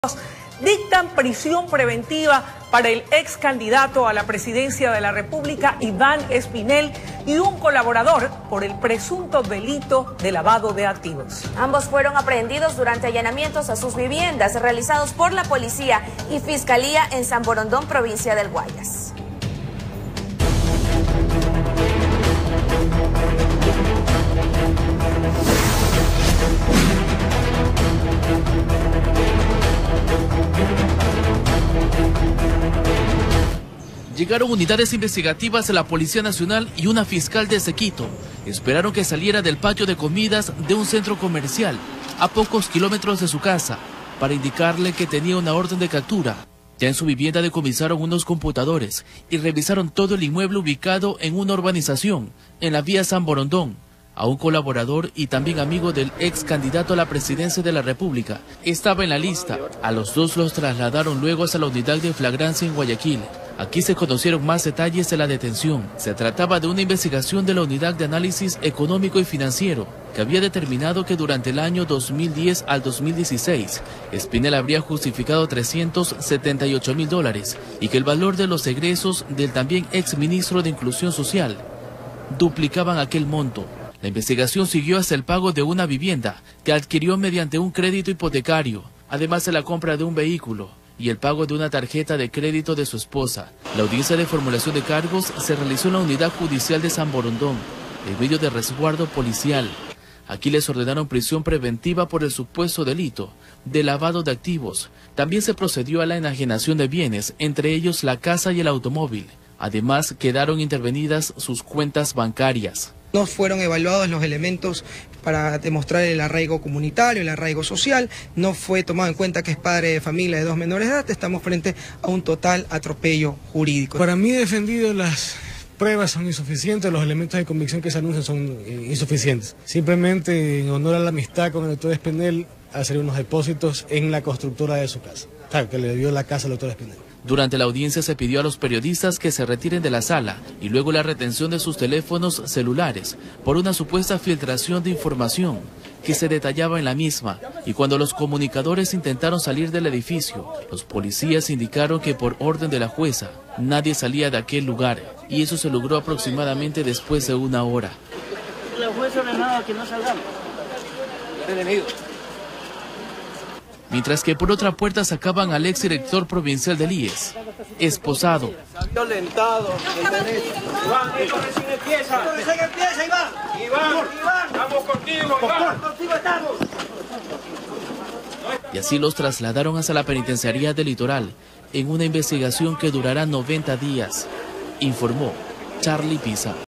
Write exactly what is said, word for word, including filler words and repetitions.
Dictan prisión preventiva para el ex candidato a la presidencia de la República, Iván Espinel, y un colaborador por el presunto delito de lavado de activos. Ambos fueron aprehendidos durante allanamientos a sus viviendas realizados por la policía y fiscalía en San Borondón, provincia del Guayas. Llegaron unidades investigativas de la Policía Nacional y una fiscal de Quito. Esperaron que saliera del patio de comidas de un centro comercial a pocos kilómetros de su casa para indicarle que tenía una orden de captura. Ya en su vivienda decomisaron unos computadores y revisaron todo el inmueble ubicado en una urbanización en la vía San Borondón. A un colaborador y también amigo del ex candidato a la presidencia de la República estaba en la lista. A los dos los trasladaron luego hasta la unidad de flagrancia en Guayaquil. Aquí se conocieron más detalles de la detención. Se trataba de una investigación de la Unidad de Análisis Económico y Financiero, que había determinado que durante el año dos mil diez al dos mil dieciséis, Espinel habría justificado trescientos setenta y ocho mil dólares y que el valor de los egresos del también ex ministro de Inclusión Social duplicaban aquel monto. La investigación siguió hasta el pago de una vivienda que adquirió mediante un crédito hipotecario, además de la compra de un vehículo y el pago de una tarjeta de crédito de su esposa. La audiencia de formulación de cargos se realizó en la Unidad Judicial de San Borondón, en medio de resguardo policial. Aquí les ordenaron prisión preventiva por el supuesto delito de lavado de activos. También se procedió a la enajenación de bienes, entre ellos la casa y el automóvil. Además, quedaron intervenidas sus cuentas bancarias. No fueron evaluados los elementos para demostrar el arraigo comunitario, el arraigo social. No fue tomado en cuenta que es padre de familia de dos menores de edad. Estamos frente a un total atropello jurídico. Para mí, defendido, las pruebas son insuficientes, los elementos de convicción que se anuncian son insuficientes. Simplemente, en honor a la amistad con el doctor Espinel, hacer unos depósitos en la constructora de su casa, o sea, que le dio la casa al doctor Espinel. Durante la audiencia se pidió a los periodistas que se retiren de la sala y luego la retención de sus teléfonos celulares por una supuesta filtración de información que se detallaba en la misma. Y cuando los comunicadores intentaron salir del edificio, los policías indicaron que por orden de la jueza nadie salía de aquel lugar, y eso se logró aproximadamente después de una hora. La jueza ordenaba que no salgamos. Detenido. Mientras que por otra puerta sacaban al exdirector provincial del I E S, esposado. Violentado. Iván, esto recién empieza. Esto recién empieza, Iván. Iván, Iván, estamos contigo, Iván. Contigo estamos. Y así los trasladaron hasta la penitenciaría del Litoral, en una investigación que durará noventa días, informó Charlie Pisa.